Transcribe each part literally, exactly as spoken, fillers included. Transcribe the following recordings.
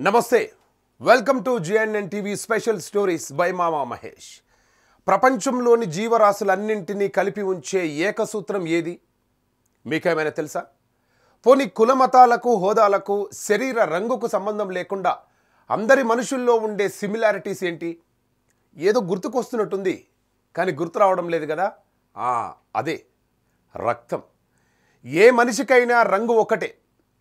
నమస్తే welcome to G N N T V special stories by Mama Mahesh. ప్రపంచంలోని జీవరాశులన్నింటినీ కలిపి ఉంచే ఏకసూత్రం ఏది మీకేమైనా తెలుసా? పోని కులమతాలకు హోదాలకు శరీర రంగుకు సంబంధం లేకుండా అందరి మనుషుల్లో ఉండే సిమిలారిటీస్ ఏంటి? ఏదో గుర్తుకొస్తున్నట్టుంది కానీ గుర్తు రావడం లేదు కదా. ఆ అదే రక్తం. ఏ మనిషికైనా రంగు ఒకటే.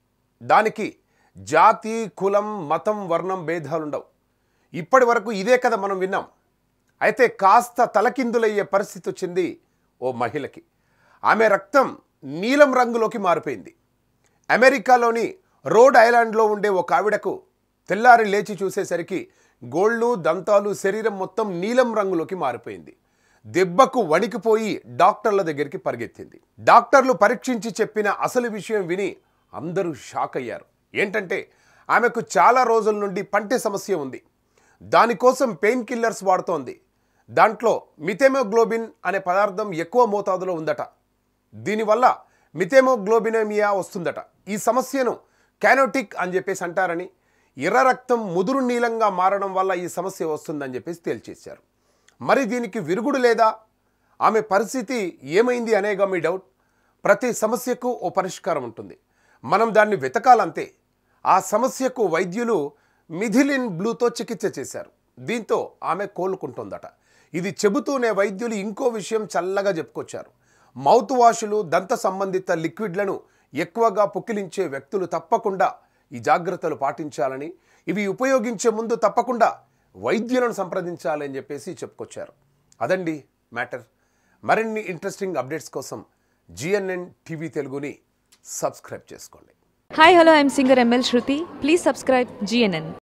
దానికి జాతి కులం మతం వర్ణం భేదాలుండవు. ఇప్పటి వరకు ఇదే కదా మనం విన్నాం. అయితే కాస్త తలకిందులయ్యే పరిస్థితి వచ్చింది ఓ మహిళకి. ఆమె రక్తం నీలం రంగులోకి మారిపోయింది. అమెరికాలోని రోడ్ ఐలాండ్లో ఉండే ఒక ఆవిడకు తెల్లారి లేచి చూసేసరికి గోళ్ళు దంతాలు శరీరం మొత్తం నీలం రంగులోకి మారిపోయింది. దెబ్బకు వణికిపోయి డాక్టర్ల దగ్గరికి పరిగెత్తింది. డాక్టర్లు పరీక్షించి చెప్పిన అసలు విషయం విని అందరూ షాక్ అయ్యారు. ఏంటంటే ఆమెకు చాలా రోజుల నుండి పంటి సమస్య ఉంది. దానికోసం పెయిన్ కిల్లర్స్ వాడుతోంది. దాంట్లో మిథెమోగ్లోబిన్ అనే పదార్థం ఎక్కువ మోతాదులో ఉందట. దీనివల్ల మిథెమోగ్లోబినేమియా వస్తుందట. ఈ సమస్యను క్యానోటిక్ అని చెప్పేసి అంటారని, ఎర్ర రక్తం ముదురు నీలంగా మారడం వల్ల ఈ సమస్య వస్తుందని చెప్పేసి తేల్చేశారు. మరి దీనికి విరుగుడు లేదా? ఆమె పరిస్థితి ఏమైంది అనేగా మీ డౌట్. ప్రతి సమస్యకు ఓ పరిష్కారం ఉంటుంది. మనం దాన్ని వెతకాలంతే. ఆ సమస్యకు వైద్యులు మిథిలిన్ బ్లూతో చికిత్స చేశారు. దీంతో ఆమె కోలుకుంటుందట. ఇది చెబుతూనే వైద్యులు ఇంకో విషయం చల్లగా చెప్పుకొచ్చారు. మౌత్ వాషులు దంత సంబంధిత లిక్విడ్లను ఎక్కువగా పుక్కిలించే వ్యక్తులు తప్పకుండా ఈ జాగ్రత్తలు పాటించాలని, ఇవి ఉపయోగించే ముందు తప్పకుండా వైద్యులను సంప్రదించాలని చెప్పేసి చెప్పుకొచ్చారు. అదండి మ్యాటర్. మరిన్ని ఇంట్రెస్టింగ్ అప్డేట్స్ కోసం G N N T V తెలుగుని సబ్స్క్రైబ్ చేసుకోండి. Hi, hello, I'm singer M L Shruti. Please subscribe G N N.